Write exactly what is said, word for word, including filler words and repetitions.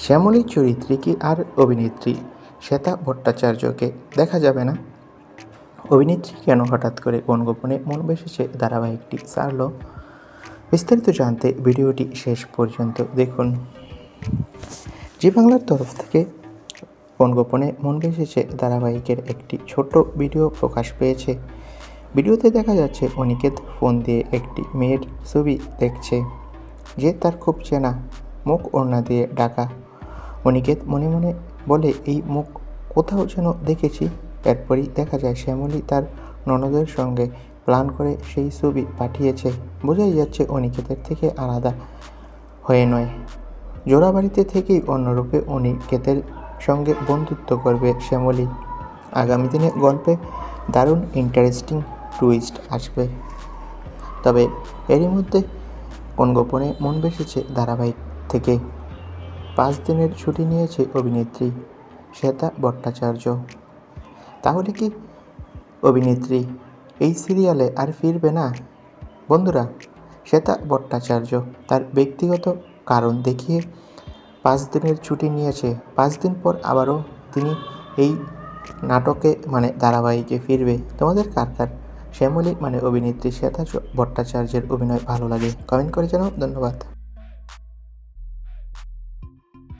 শ্যামলীর চরিত্রে কি আর অভিনেত্রী শ্বেতা ভট্টাচার্যকে দেখা যাবে না? অভিনেত্রী কেন হঠাৎ করে কোন গোপনে মন বেসেছে ধারাবাহিকটি ছাড়ল? বিস্তারিত জানতে ভিডিওটি শেষ পর্যন্ত দেখুন। জি বাংলার তরফ থেকে কোন গোপনে মন বেসেছে ধারাবাহিকের একটি ছোট্ট ভিডিও প্রকাশ পেয়েছে। ভিডিওতে দেখা যাচ্ছে অনিকেত ফোন দিয়ে একটি মেয়ের ছবি দেখছে, যে তার খুব চেনা, মুখ ওড়না দিয়ে ঢাকা। অনিকেত মনে মনে বলে, এই মুখ কোথাও যেন দেখেছি। এরপরই দেখা যায় শ্যামলী তার ননদের সঙ্গে প্ল্যান করে সেই ছবি পাঠিয়েছে। বোঝাই যাচ্ছে অনিকেতের থেকে আলাদা হয়ে নয়, জোড়াবাড়িতে থেকেই অন্যরূপে অনিকেতের সঙ্গে বন্ধুত্ব করবে শ্যামলী। আগামী দিনে গল্পে দারুণ ইন্টারেস্টিং টুইস্ট আসবে। তবে এরই মধ্যে কোন গোপনে মন বেসেছে ধারাবাহিক থেকে পাঁচ দিনের ছুটি নিয়েছে অভিনেত্রী শ্বেতা ভট্টাচার্য। তাহলে কি অভিনেত্রী এই সিরিয়ালে আর ফিরবে না? বন্ধুরা, শ্বেতা ভট্টাচার্য তার ব্যক্তিগত কারণ দেখিয়ে পাঁচ দিনের ছুটি নিয়েছে। পাঁচ দিন পর আবারও তিনি এই নাটকে মানে ধারাবাহিকে ফিরবে। তোমাদের কার কার শ্যামলী মানে অভিনেত্রী শ্বেতা ভট্টাচার্যের অভিনয় ভালো লাগে? কমেন্ট করে জানাও। ধন্যবাদ।